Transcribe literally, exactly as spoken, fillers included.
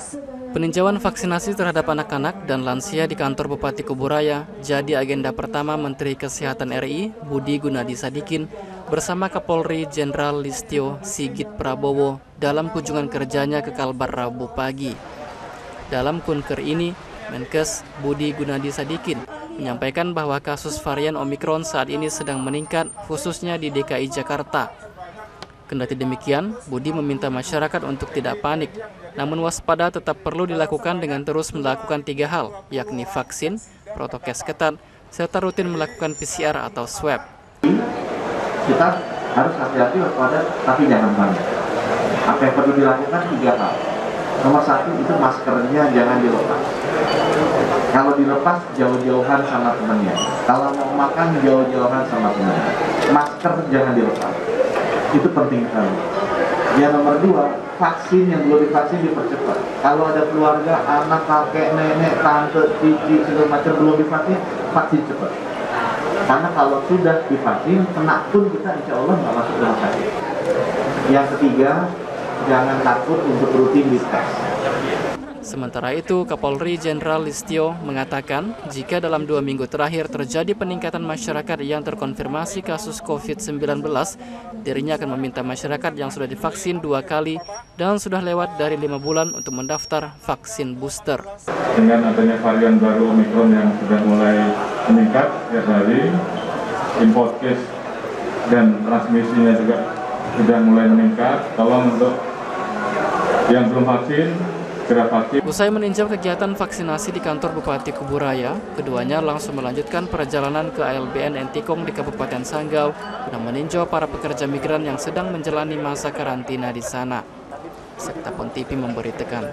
Peninjauan vaksinasi terhadap anak-anak dan lansia di kantor Bupati Kuburaya jadi agenda pertama Menteri Kesehatan R I Budi Gunadi Sadikin bersama Kapolri Jenderal Listio Sigit Prabowo dalam kunjungan kerjanya ke Kalbar Rabu pagi. Dalam kunker ini, Menkes Budi Gunadi Sadikin menyampaikan bahwa kasus varian Omikron saat ini sedang meningkat khususnya di D K I Jakarta. Kendati demikian, Budi meminta masyarakat untuk tidak panik, namun waspada tetap perlu dilakukan dengan terus melakukan tiga hal, yakni vaksin, protokes ketat, serta rutin melakukan P C R atau swab. Kita harus hati-hati waspada, tapi jangan panik. Apa yang perlu dilakukan tiga hal. Nomor satu itu maskernya jangan dilepas. Kalau dilepas jauh-jauhan sama temannya. Kalau mau makan jauh-jauhan sama temannya. Masker jangan dilepas. Itu penting sekali. Yang nomor dua, vaksin yang belum divaksin dipercepat. Kalau ada keluarga, anak, kakek, nenek, tante, cici, segala macam belum divaksin, vaksin cepat. Karena kalau sudah divaksin, kena pun kita insya Allah nggak masuk rumah sakit. Yang ketiga, jangan takut untuk rutin dites. Sementara itu, Kapolri Jenderal Listio mengatakan jika dalam dua minggu terakhir terjadi peningkatan masyarakat yang terkonfirmasi kasus covid sembilan belas, dirinya akan meminta masyarakat yang sudah divaksin dua kali dan sudah lewat dari lima bulan untuk mendaftar vaksin booster. Dengan adanya varian baru Omikron yang sudah mulai meningkat setiap hari, import case dan transmisinya juga sudah mulai meningkat, tolong untuk yang belum vaksin, usai meninjau kegiatan vaksinasi di kantor Bupati Kuburaya, keduanya langsung melanjutkan perjalanan ke A L B N Entikong di Kabupaten Sanggau guna meninjau para pekerja migran yang sedang menjalani masa karantina di sana. Sektapon T V memberitakan.